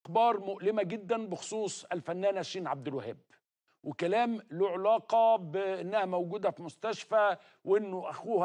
أخبار مؤلمة جدا بخصوص الفنانة شيرين عبد الوهاب، وكلام له علاقة بأنها موجودة في مستشفى وأنه أخوها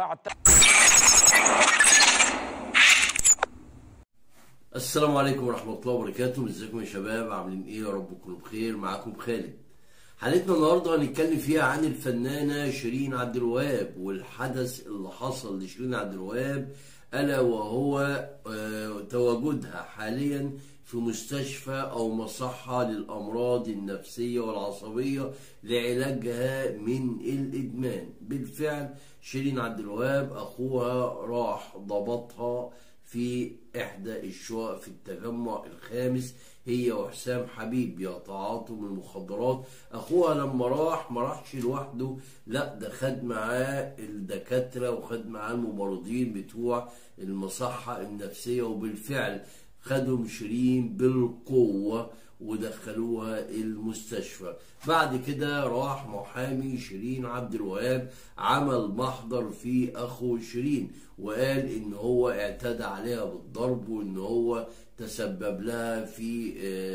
السلام عليكم ورحمة الله وبركاته. ازيكم يا شباب؟ عاملين ايه؟ يا رب تكونوا بخير. معاكم خالد. حلقتنا النهارده هنتكلم فيها عن الفنانة شيرين عبد الوهاب والحدث اللي حصل لشيرين عبد الوهاب، ألا وهو تواجدها حاليا في مستشفى أو مصحة للأمراض النفسية والعصبية لعلاجها من الإدمان. بالفعل شيرين عبد الوهاب أخوها راح ضبطها في إحدى الشقق في التجمع الخامس، هي وحسام حبيب يتعاطوا من المخدرات. أخوها لما ما راحش لوحده، لا ده خد معاه الدكاترة وخد معاه الممرضين بتوع المصحة النفسية، وبالفعل خدهم شيرين بالقوة ودخلوها المستشفى. بعد كده راح محامي شيرين عبد الوهاب عمل محضر في اخو شيرين، وقال ان هو اعتدى عليها بالضرب وان هو تسبب لها في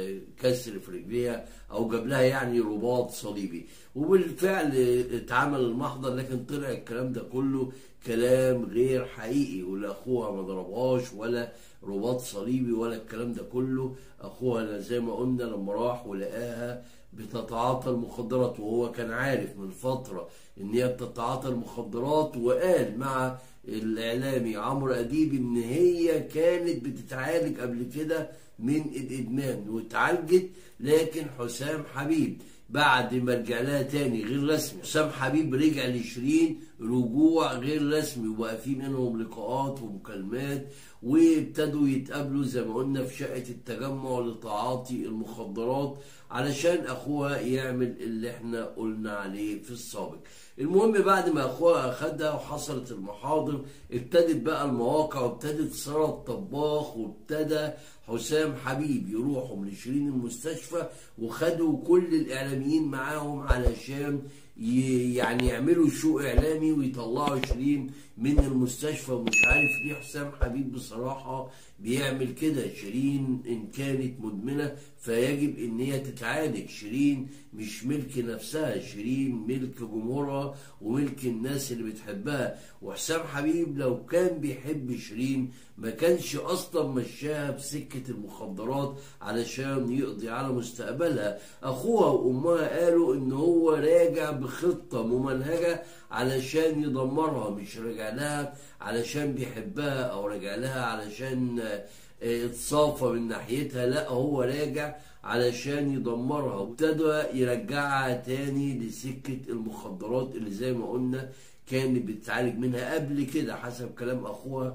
كسر في رجليها او جاب لها يعني رباط صليبي. وبالفعل اتعمل المحضر، لكن طلع الكلام ده كله كلام غير حقيقي، ولا اخوها ما ضربهاش ولا رباط صليبي ولا الكلام ده كله. اخوها زي ما قلنا لما راح ولقاها بتتعاطى المخدرات، وهو كان عارف من فترة ان هي بتتعاطى المخدرات، وقال مع الاعلامي عمرو اديب ان هي كانت بتتعالج قبل كده من الادمان واتعالجت. لكن حسام حبيب بعد ما رجع لها تاني غير رسمي، حسام حبيب رجع لشيرين رجوع غير رسمي، وبقى في منهم لقاءات ومكالمات، وابتدوا يتقابلوا زي ما قلنا في شقة التجمع لتعاطي المخدرات علشان اخوها يعمل اللي احنا قلنا عليه في السابق. المهم بعد ما اخوها اخدها وحصلت المحاضر، ابتدت بقى المواقع وابتدت سارة الطباخ وابتدى حسام حبيب يروحوا لشيرين المستشفى، وخدوا كل الاعلاميين معاهم علشان يعني يعملوا شو اعلامي ويطلعوا شيرين من المستشفى. ومش عارف ليه حسام حبيب بصراحة بيعمل كده. شيرين ان كانت مدمنة فيجب ان هي تتعالج. شيرين مش ملك نفسها، شيرين ملك جمهورها وملك الناس اللي بتحبها. وحسام حبيب لو كان بيحب شيرين ما كانش اصلا مشاها بسكة المخدرات علشان يقضي على مستقبلها. اخوها وامها قالوا ان هو راجع بخطة ممنهجة علشان يدمرها، مش راجع لها علشان بيحبها او راجع لها علشان اتصافى من ناحيتها، لا هو راجع علشان يدمرها، وابتدى يرجعها تاني لسكة المخدرات اللي زي ما قلنا كانت بتتعالج منها قبل كده حسب كلام اخوها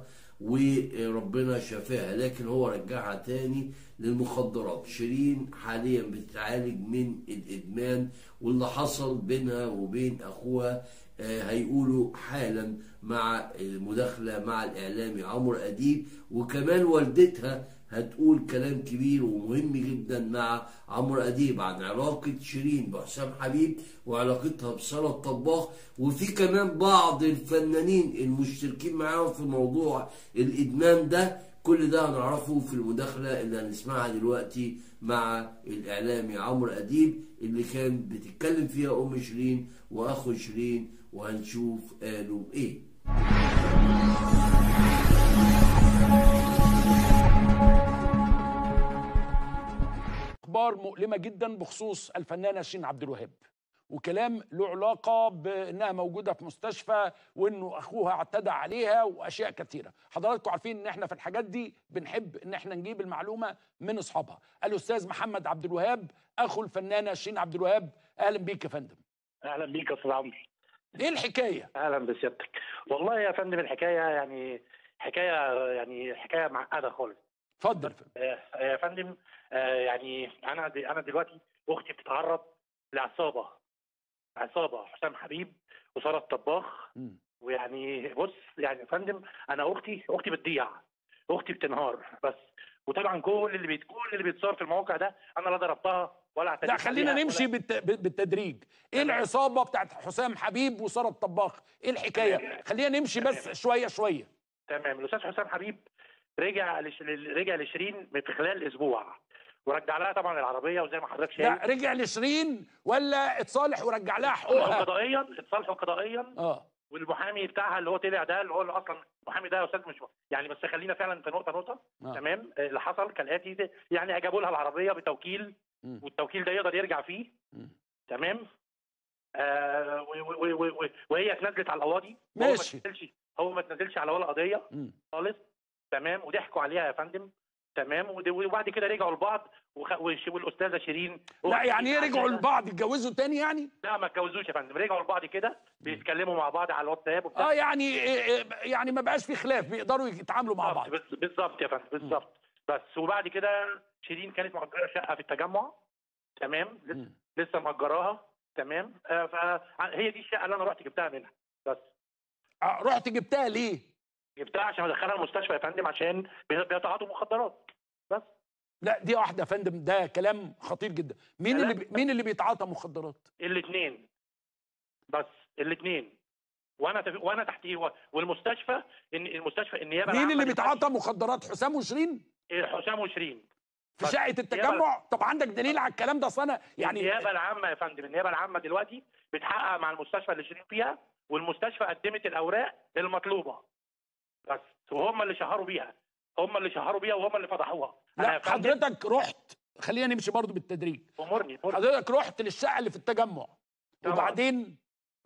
وربنا شفاها، لكن هو رجعها تاني للمخدرات. شيرين حاليا بتتعالج من الادمان، واللي حصل بينها وبين اخوها هيقولوا حالا مع المداخلة مع الإعلامي عمرو أديب، وكمان والدتها هتقول كلام كبير ومهم جدا مع عمرو أديب عن علاقة شيرين بحسام حبيب وعلاقتها بسارة الطباخ، وفي كمان بعض الفنانين المشتركين معاهم في موضوع الإدمان ده. كل ده هنعرفه في المداخلة اللي هنسمعها دلوقتي مع الإعلامي عمرو أديب اللي كان بتتكلم فيها أم شيرين وأخو شيرين، وهنشوف قالوا إيه. أخبار مؤلمة جدا بخصوص الفنانة شيرين عبد الوهاب، وكلام له علاقة بأنها موجودة في مستشفى وأنه أخوها اعتدى عليها وأشياء كثيرة. حضراتكم عارفين إن إحنا في الحاجات دي بنحب إن إحنا نجيب المعلومة من أصحابها. الأستاذ محمد عبد الوهاب أخو الفنانة شيرين عبد الوهاب، أهلا بيك يا فندم. اهلا بيك يا استاذ عمرو. إيه الحكاية؟ اهلا بسيادتك. والله يا فندم الحكايه حكايه معقده خالص. اتفضل يا فندم. يا فندم يعني انا دلوقتي اختي بتتعرض عصابه حسام حبيب وساره الطباخ. ويعني بص يعني يا فندم انا اختي بتضيع، اختي بتنهار بس. وطبعا كل اللي بيتصور في المواقع ده انا لا ضربتها ولا اعتديت لا خلينا عليها نمشي بالتدريج. ايه العصابه بتاعت حسام حبيب وساره الطباخ؟ ايه الحكايه؟ خلينا نمشي بس شويه شويه. تمام. الاستاذ حسام حبيب رجع لشيرين في خلال اسبوع، ورجع لها طبعا العربيه، وزي ما حضرتك لا شايف رجع لشيرين ولا اتصالح ورجع لها اتصالحوا حقوقها؟ قضائيا، اتصالحوا قضائيا. والمحامي بتاعها اللي هو طلع ده، اللي هو اصلا المحامي ده يا استاذ مش يعني، بس خلينا فعلا في نقطه. تمام. اللي حصل كالاتي، يعني جابوا لها العربيه بتوكيل، والتوكيل ده يقدر يرجع فيه. تمام. وهي اتنزلت على القواضي. ماشي. هو ما تنزلش على ولا قضيه خالص. تمام. وضحكوا عليها يا فندم. تمام. وبعد كده رجعوا لبعض، والاستاذه شيرين. لا يعني ايه رجعوا لبعض؟ اتجوزوا تاني يعني؟ لا ما اتجوزوش يا فندم، رجعوا لبعض كده بيتكلموا مع بعض على الواتساب وبتاع. يعني ما بقاش في خلاف، بيقدروا يتعاملوا مع بعض. بالظبط يا فندم، بالظبط. بس وبعد كده شيرين كانت مأجره شقه في التجمع. تمام. لسه مأجراها. تمام. فهي دي الشقه اللي انا رحت جبتها منها. بس رحت جبتها ليه؟ جبتها عشان ادخلها المستشفى يا فندم، عشان بيتعاطوا مخدرات. بس لا دي واحده يا فندم، ده كلام خطير جدا. مين اللي بيتعاطى مخدرات؟ الاثنين. بس الاثنين. وانا تحت ايه؟ والمستشفى النيابه مين اللي بيتعاطى مخدرات؟ حسام وشيرين؟ حسام وشيرين في شقه التجمع. طب عندك دليل على الكلام ده؟ انا يعني النيابه العامه يا فندم، النيابه العامه دلوقتي بتحقق مع المستشفى اللي شيرين فيها، والمستشفى قدمت الاوراق المطلوبه. بس وهم اللي شهروا بيها، وهم اللي فضحوها. لا حضرتك رحت، خلينا نمشي برضو بالتدريج. امرني. حضرتك رحت للشقه اللي في التجمع وبعدين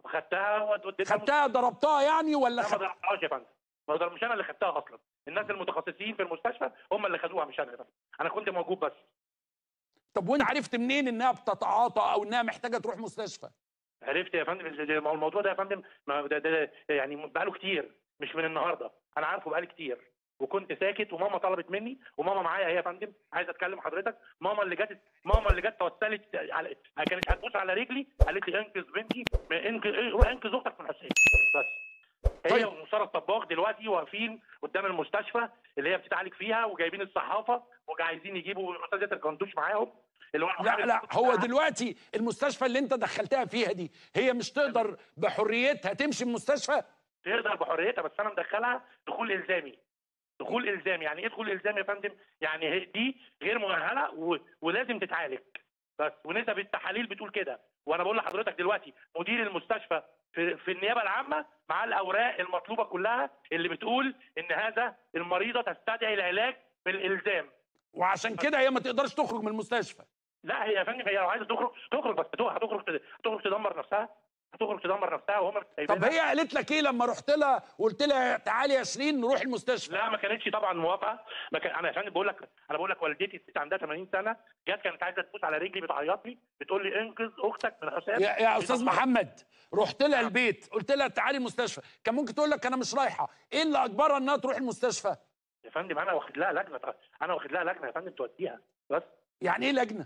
خدتها ضربتها يعني ولا ما ضربتهاش يا فندم. مش انا اللي خدتها اصلا، الناس المتخصصين في المستشفى هم اللي خدوها، مش انا يا فندم. انا كنت موجود بس. طب وانت عرفت منين انها بتتعاطى او انها محتاجه تروح مستشفى؟ عرفت يا فندم الموضوع ده يا فندم، ده يعني بقاله كتير، مش من النهارده، انا عارفه بقالي كتير، وكنت ساكت. وماما طلبت مني، وماما معايا هي يا فندم، عايزه اتكلم حضرتك. ماما اللي جت توسلت كانت هتبوس على رجلي، قالت لي انقذ بنتي، انقذ اختك من حسين. بس هي وساره الطباخ دلوقتي واقفين قدام المستشفى اللي هي بتتعالج فيها، وجايبين الصحافه وعايزين يجيبوا الاستاذ ياسر كندوش معاهم. لا هو دلوقتي المستشفى اللي انت دخلتها فيها دي، هي مش تقدر بحريتها تمشي المستشفى؟ تقدر بحريتها، بس انا مدخلها دخول الزامي. دخول الزامي يعني ايه دخول الزامي يا فندم؟ يعني دي غير مؤهله ولازم تتعالج. بس ونسب التحاليل بتقول كده. وانا بقول لحضرتك دلوقتي مدير المستشفى في النيابه العامه مع الاوراق المطلوبه كلها اللي بتقول ان هذا المريضه تستدعي العلاج بالالزام، وعشان كده هي ما تقدرش تخرج من المستشفى. لا هي يا فندم، هي لو عايزه تخرج بس هتخرج تدمر نفسها. وهم طب هي قالت لك ايه لما رحت لها وقلت لها تعالي يا شيرين نروح المستشفى؟ لا ما كانتش طبعا موافقه. انا يا فندم بقول لك والدتي الست عندها 80 سنه، جت كانت عايزه تبوس على رجلي، بتعيط لي، بتقول لي انقذ اختك من حسام. يا استاذ محمد، رحت لها البيت قلت لها تعالي المستشفى، كان ممكن تقول لك انا مش رايحه. ايه اللي اجبرها انها تروح المستشفى؟ يا فندم انا واخد لها لجنه يا فندم توديها. بس يعني ايه لجنه؟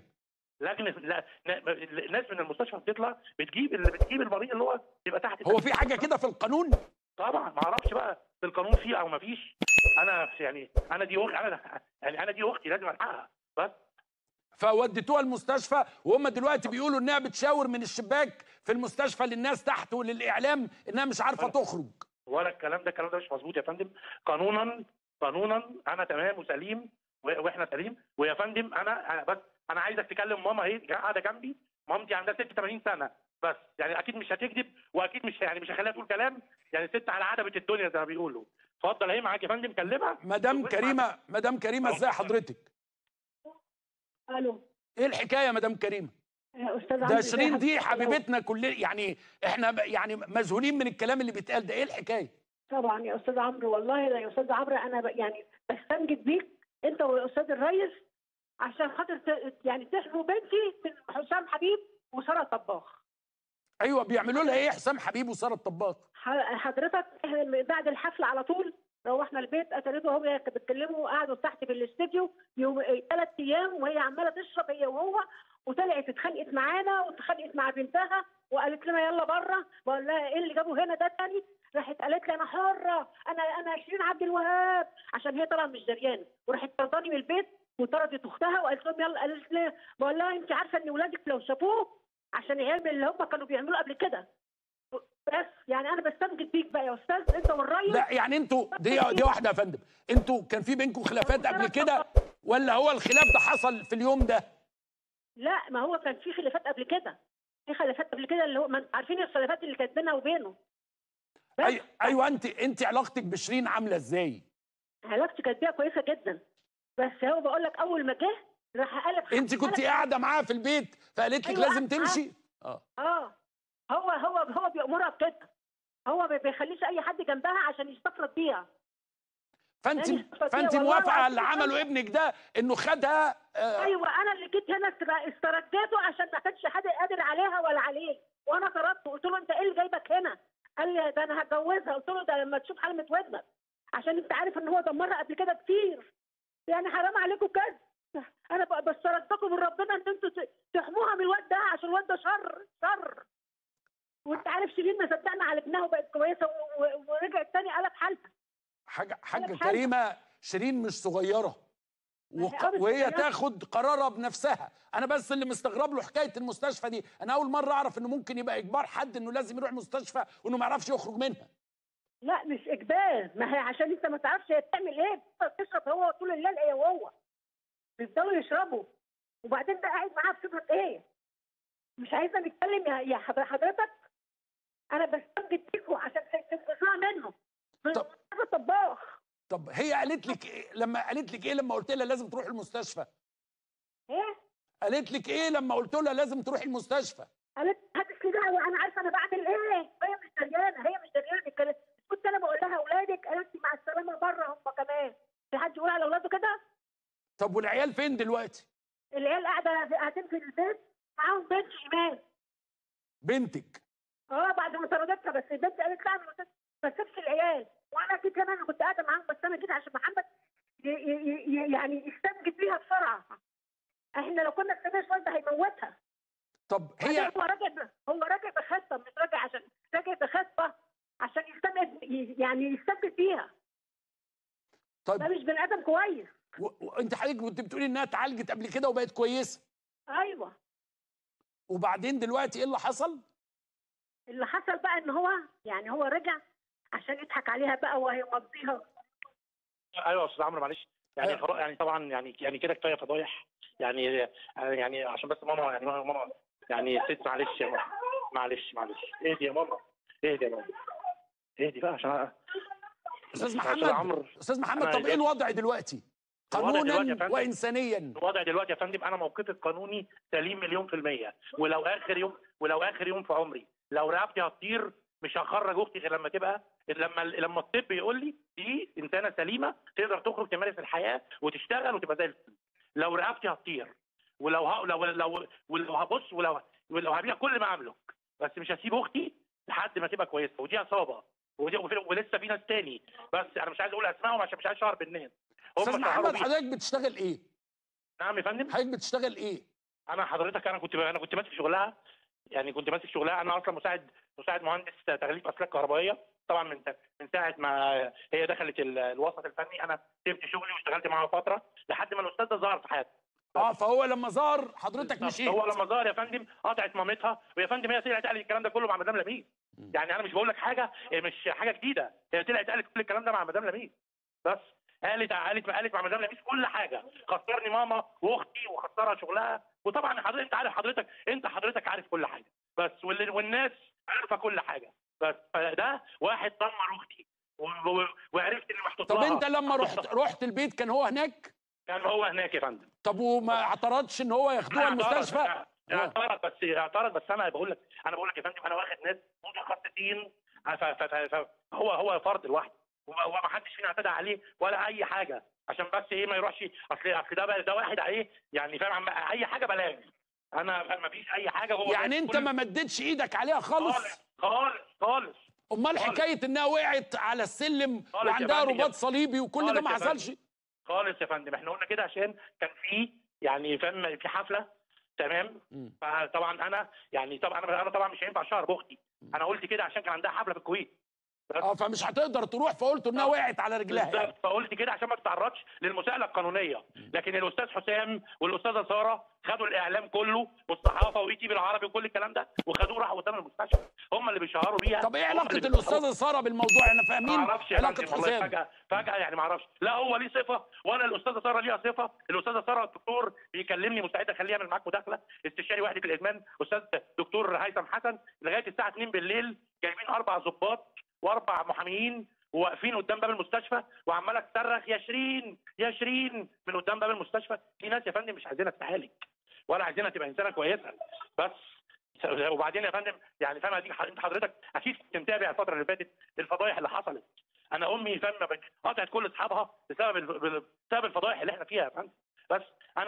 ناس من المستشفى بتطلع بتجيب المريض اللي هو بيبقى تحت. هو في حاجه كده في القانون؟ طبعا ما اعرفش بقى في القانون فيه او ما فيش. انا دي اختي لازم الحقها. بس فوديتوها المستشفى، وهم دلوقتي بيقولوا انها بتشاور من الشباك في المستشفى للناس تحت وللاعلام انها مش عارفه تخرج. ولا الكلام ده مش مظبوط يا فندم. قانونا انا تمام وسليم، واحنا سليم. ويا فندم انا عايزك تكلم ماما، اهي قاعده جنبي. مامتي عندها 86 سنه، بس يعني اكيد مش هتكذب، واكيد مش هخليها تقول كلام، يعني ست على عتبه الدنيا زي ما بيقولوا. اتفضل اهي معاك يا فندم، كلمها. مدام كريمه ازاي حضرتك؟ الو، ايه الحكايه يا مدام كريمه؟ يا استاذ ده شيرين دي حبيبتنا كلنا، يعني احنا يعني مذهولين من الكلام اللي بيتقال ده. ايه الحكايه؟ طبعا يا استاذ عمرو، والله يا استاذ عمرو انا يعني بستنجد بيك انت والاستاذ الريس عشان خاطر يعني تحموا بنتي من حسام حبيب وساره الطباخ. ايوه بيعملوا لها ايه حسام حبيب وساره الطباخ؟ حضرتك بعد الحفله على طول روحنا البيت، اتاريته هم بيتكلموا، قعدوا تحت في الاستديو 3 ايام وهي عماله تشرب هي وهو، وطلعت اتخانقت معانا واتخانقت مع بنتها وقالت لنا يلا بره. بقول لها ايه اللي جابوا هنا ده تاني؟ راحت قالت لي انا حره، انا شيرين عبد الوهاب، عشان هي طبعا مش دريانه، وراحت طرداني من البيت وطردت اختها وقالت لهم يلا. قالت لي بقول لها انت عارفه ان ولادك لو شافوه عشان يعمل اللي هم كانوا بيعملوه قبل كده. بس يعني انا بستنجد بيك بقى يا استاذ انت والريس. لا يعني انتوا دي واحده يا فندم، انتوا كان في بينكم خلافات قبل كده؟ ولا هو الخلاف ده حصل في اليوم ده؟ لا، ما هو كان في خلافات قبل كده، في خلافات قبل كده اللي هو ما انتوا عارفين الخلافات اللي كانت بينها وبينه. بس ايوه، انت علاقتك بشيرين عامله ازاي؟ علاقتي كانت بيها كويسه جدا، بس هو بقول لك اول ما جه راح قلب. انت كنت قاعده معاها في البيت فقالت لك أيوة لازم قاعدة معاها. تمشي؟ هو بيأمرها بكده، هو ما بيخليش اي حد جنبها عشان يستفرد بيها. فانت يعني فانت والله موافقه على اللي العظيم عمله ابنك ده انه خدها ايوه، انا اللي جيت هنا استرجيته عشان ما كانش حد قادر عليها ولا عليه، وانا طردته قلت له انت ايه اللي جايبك هنا؟ قال لي ده انا هتجوزها. قلت له ده لما تشوف حلمة ودنك، عشان انت عارف ان هو دمرها قبل كده كتير، يعني حرام عليكم كده. انا بسترجيكم من ربنا ان انتوا تحموها من الواد ده، عشان الواد ده شر شر. وانت عارف شيرين ما صدقنا عالجناها وبقت كويسه ورجعت تاني قلب حالها. حاجه كريمه، شيرين مش صغيره وهي تاخد قرارها بنفسها. انا بس اللي مستغرب له حكايه المستشفى دي، انا اول مره اعرف انه ممكن يبقى اجبار حد انه لازم يروح مستشفى وانه ما يعرفش يخرج منها. لا مش اجبار، ما هي عشان انت ما تعرفش هي بتعمل ايه، بتشرب هو طول الليل هي وهو بيفضلوا يشربوا، وبعدين ده قاعد معاها بصفه ايه؟ مش عايزه نتكلم يا حضرتك، انا بستنجد فيكم عشان تسمع منه من طباخ. طب هي قالت لك إيه لما قلت لها لازم تروح المستشفى؟ ايه؟ قالت لك ايه لما قلت لها لازم تروح المستشفى؟ قالت هاتش لي دعوه، انا عارفه انا بعمل ايه، هي مش دريانه. كنت انا بقول لها اولادك، قالت لي مع السلامه بره هم كمان. في حد يقول على اولاده كده؟ طب والعيال فين دلوقتي؟ العيال قاعدين في البيت معاهم بنت ايمان. بنتك؟ بعد ما طردتها، بس البنت قالت لا انا ما تسيبش العيال، وانا جيت هنا انا كنت قاعده معاهم، بس انا جيت عشان محمد يعني يستنجد بيها بسرعه. احنا لو كنا استناش والده هيموتها. طب هي هو راجع بخطه، مش راجع بخطه عشان يستنجد فيها. طيب ده مش بني ادم كويس. وانت حضرتك كنت بتقولي انها اتعالجت قبل كده وبقت كويسه. ايوه. وبعدين دلوقتي ايه اللي حصل؟ اللي حصل بقى ان هو رجع عشان يضحك عليها بقى وهيمضيها. ايوه يا استاذ عمرو معلش، يعني طبعا يعني كده كفايه فضايح، يعني عشان بس ماما، يعني ماما يعني ست، معلش يا ماما، معلش اهدي يا ماما، اهدي بقى عشان استاذ محمد طب ايه الوضع دلوقتي قانونا وانسانيا؟ الوضع دلوقتي يا فندم انا موقفي القانوني سليم 100%، ولو اخر يوم في عمري لو رقبتي هتطير مش هخرج اختي غير لما تبقى لما الطب يقول لي دي انسانه سليمه تقدر تخرج تمارس الحياه وتشتغل وتبقى زي الفل. لو رقبتي هتطير ولو هبص ولو هبيع كل ما املك، بس مش هسيب اختي لحد ما تبقى كويسه، ودي عصابه ولسه في ناس تاني، بس انا مش عايز اقول اسمائهم عشان مش عايز اشهر بالناس. استاذ محمد حضرتك بتشتغل ايه؟ نعم يا فندم. حضرتك بتشتغل ايه؟ انا كنت ماسك شغلها، يعني كنت ماسك شغلها. انا اصلا مساعد مهندس تغليف اسلاك كهربائيه. طبعا من ساعه ما هي دخلت الوسط الفني انا سبت شغلي واشتغلت معاها فتره لحد ما الاستاذ ده ظهر في حياتي. فهو لما ظهر حضرتك مشيت. هو لما ظهر يا فندم قطعت مامتها، ويا فندم هي طلعت قالت الكلام ده كله مع مدام لميس. يعني انا مش بقول لك حاجه، مش حاجه جديده، هي طلعت قالت كل الكلام ده مع مدام لميس. بس قالت مع مدام لميس كل حاجه، خسرني ماما واختي وخسرها شغلها. وطبعا حضرتك عارف كل حاجه، بس والناس عارفه كل حاجه. بس فده واحد دمر اختي وعرفت اني محطوط لها. طب انت لما رحت البيت كان هو هناك؟ كان هو هناك يا فندم. طب وما اعترضش ان هو ياخدوها المستشفى؟ اعترض بس انا بقول لك يا فندم انا واخد ناس متخصصين، هو فرد لوحده وما حدش فينا اعتدى عليه ولا اي حاجه، عشان بس ايه ما يروحش اصل ده واحد عليه، يعني فاهم اي حاجه بلاغ. انا ما فيش اي حاجه. هو يعني انت ما مدتش ايدك عليها خالص؟ خالص. امال حكايه انها وقعت على السلم وعندها رباط صليبي وكل ده ما حصلش؟ خالص يا فندم، احنا قلنا كده عشان كان في يعني فاهم في حفله تمام. فطبعا انا طبعا مش هينفع اشهر باختي، انا قلت كده عشان كان عندها حفله في الكويت. فمش هتقدر تروح، فقلت انها وقعت على رجلها يعني. بالظبط، فقلت كده عشان ما تتعرضش للمساءله القانونيه. لكن الاستاذ حسام والاستاذه ساره خدوا الاعلام كله والصحافه واي تي في العربي وكل الكلام ده، وخدوه راحوا قدام المستشفى، هم اللي بيشهروا بيها. طب ايه علاقه الاستاذه ساره بالموضوع؟ احنا فاهمين ما اعرفش علاقه والله، حسام. فجاه يعني ما اعرفش، لا هو ليه صفه ولا الاستاذه ساره ليها صفه. الاستاذه ساره الدكتور بيكلمني مستعد اخليه يعمل معاك مداخله، استشاري وحده الادمان استاذ دكتور هيثم حسن، لغايه الساعه 2 بالليل جايبين 4 ضباط و4 محاميين وواقفين قدام باب المستشفى وعماله تصرخ يا شيرين يا شيرين من قدام باب المستشفى. في ناس يا فندم مش عايزينها تتعالج ولا عايزينها تبقى انسانه كويسه بس. وبعدين يا فندم يعني فاهم، انت حضرتك اكيد كنت متابع الفتره اللي فاتت الفضايح اللي حصلت. انا امي فاهم قطعت كل اصحابها بسبب الفضايح اللي احنا فيها يا فندم. بس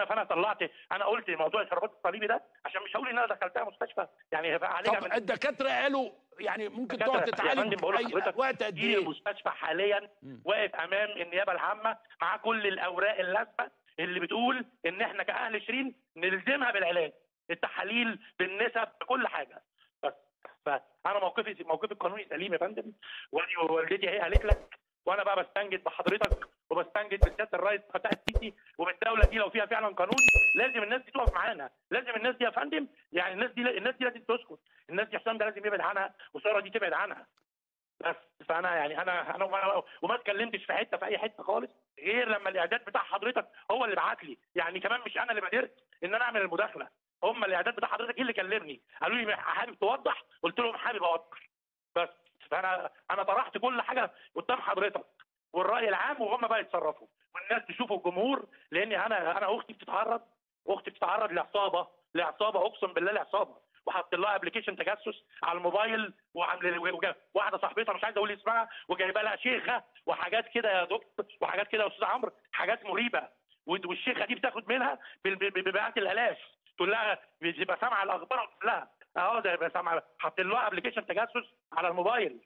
انا قلت موضوع الشربات الصليبي ده عشان مش هقول ان انا دخلتها مستشفى يعني عليها. طب الدكاتره قالوا يعني ممكن تقعد تتعالج وقت قد ايه؟ المستشفى حاليا واقف امام النيابه العامه مع كل الاوراق اللازمه اللي بتقول ان احنا كاهل شيرين نلزمها بالعلاج، التحاليل بالنسب بكل حاجه. بس فانا موقفي القانوني سليم يا فندم، ودي والدتي هي قالت لك، وانا بقى بستنجد بحضرتك وبستنجد بسياده الرئيس فتح السيسي وبالدوله دي لو فيها فعلا قانون لازم الناس دي تقف معانا، لازم الناس دي يا فندم يعني الناس دي لازم تسكت، الناس دي حسام ده لازم يبعد عنها وساره دي تبعد عنها. بس فانا يعني انا وما اتكلمتش في اي حته خالص غير لما الاعداد بتاع حضرتك هو اللي بعت لي، يعني كمان مش انا اللي بادرت ان انا اعمل المداخله، هم الاعداد بتاع حضرتك اللي كلمني قالوا لي حابب توضح، قلت لهم حابب اوضح. بس فانا طرحت كل حاجه قدام حضرتك والراي العام وهم بقى يتصرفوا والناس تشوفوا الجمهور، لان انا اختي بتتعرض لعصابه اقسم بالله لعصابه، وحط لها ابلكيشن تجسس على الموبايل واحده صاحبتها مش عايز اقول اسمها وجايبه لها شيخه وحاجات كده يا دكتور وحاجات كده يا استاذ عمرو، حاجات مريبه، والشيخه دي بتاخد منها بمئات الالاف، تقول لها بتبقى سامعه الاخبار وتقول لها ده يبقى سامعه، حط لها ابلكيشن تجسس على الموبايل.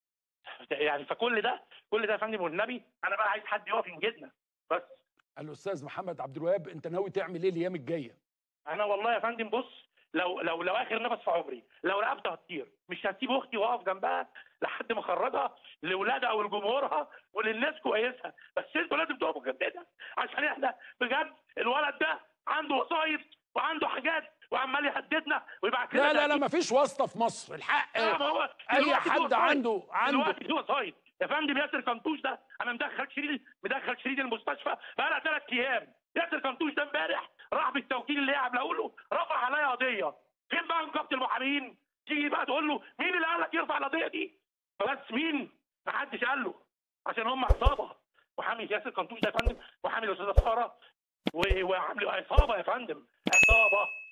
يعني فكل ده يا فندم والنبي انا بقى عايز حد يقف ينجدنا. بس الاستاذ محمد عبد الوهاب، انت ناوي تعمل ايه الايام الجايه؟ انا والله يا فندم بص، لو اخر نفس في عمري لو رقبتها هتطير مش هسيب اختي واقف جنبها لحد ما اخرجها لاولادها ولجمهورها وللناس كويسه، بس انتوا لازم تقفوا جنبنا عشان احنا بجد الولد ده عنده وصايف وعنده حاجات وعمال يهددنا ويبعت لنا. لا مفيش واسطه في مصر، الحق اي حد عنده دلوقتي في وصايف يا فندم. ياسر كنتوش ده انا مدخل شيرين المستشفى بقى لها 3 ايام. ياسر كنتوش ده امبارح راح بالتوكيل اللي هي عامله له رفع عليا قضيه. فين بقى نقابه المحامين؟ تيجي بقى تقول له مين اللي قال لك يرفع القضيه دي؟ بس مين؟ ما حدش قال له عشان هم عصابه. محامي ياسر كنتوش ده يا فندم محامي الاستاذه ساره وعامل عصابه يا فندم، عصابه.